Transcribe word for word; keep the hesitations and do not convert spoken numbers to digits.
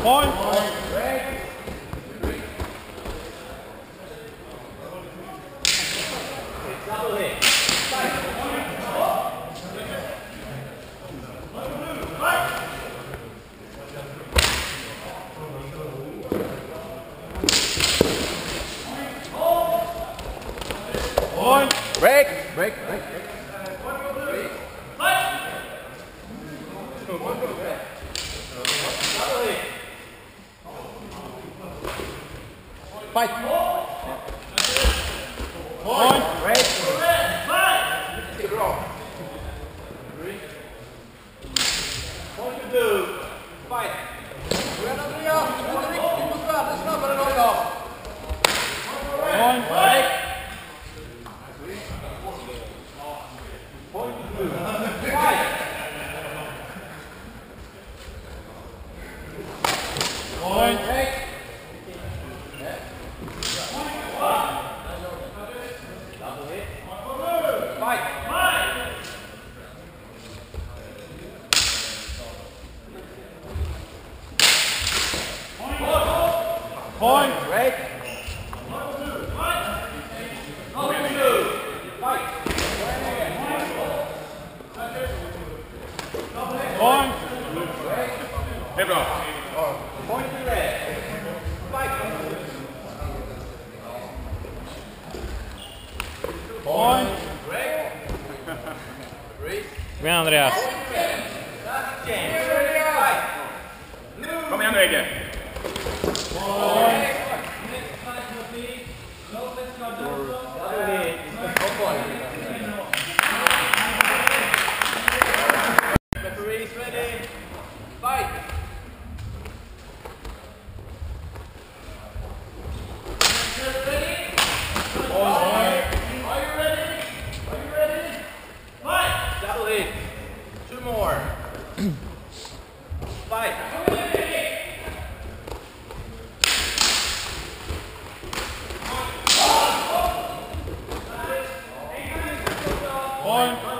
Point. Double hit. Point. Break. Break. Break. Fight. Point. Break. Point to do. Fight. Point. Break. Point. Break. Double hit. Fight. Point. Break. Point. Hey, bro. Point to red. Fight. Point. Break. Break. Bra Andreas. Kom igen, Rege. Referees ready. Fight. Are you ready? Are you ready? Fight. Double hit. Two more. Fight. Point.